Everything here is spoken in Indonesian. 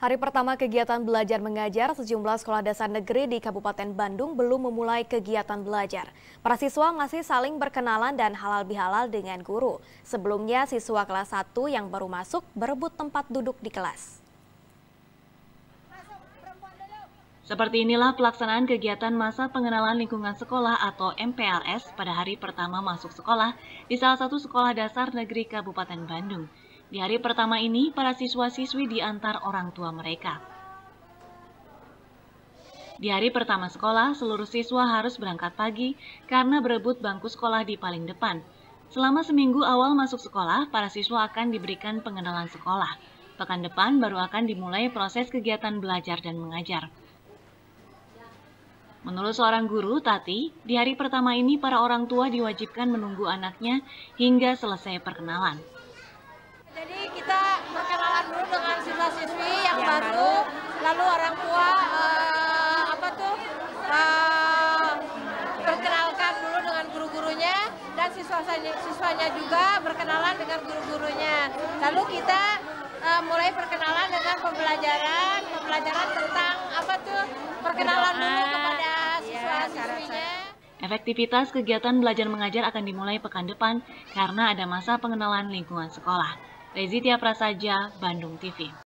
Hari pertama kegiatan belajar mengajar, sejumlah sekolah dasar negeri di Kabupaten Bandung belum memulai kegiatan belajar. Para siswa masih saling berkenalan dan halal bihalal dengan guru. Sebelumnya, siswa kelas 1 yang baru masuk berebut tempat duduk di kelas. Seperti inilah pelaksanaan kegiatan masa pengenalan lingkungan sekolah atau MPLS pada hari pertama masuk sekolah di salah satu sekolah dasar negeri Kabupaten Bandung. Di hari pertama ini, para siswa-siswi diantar orang tua mereka. Di hari pertama sekolah, seluruh siswa harus berangkat pagi karena berebut bangku sekolah di paling depan. Selama seminggu awal masuk sekolah, para siswa akan diberikan pengenalan sekolah. Pekan depan baru akan dimulai proses kegiatan belajar dan mengajar. Menurut seorang guru, Tati, di hari pertama ini para orang tua diwajibkan menunggu anaknya hingga selesai perkenalan. Jadi kita perkenalan dulu dengan siswa-siswi yang baru, lalu orang tua perkenalkan dulu dengan guru-gurunya dan siswanya juga berkenalan dengan guru-gurunya. Lalu kita mulai perkenalan dengan pembelajaran tentang perkenalan dulu kepada siswa-siswinya. Efektivitas kegiatan belajar mengajar akan dimulai pekan depan karena ada masa pengenalan lingkungan sekolah. Rezitia Prasaja, Bandung TV.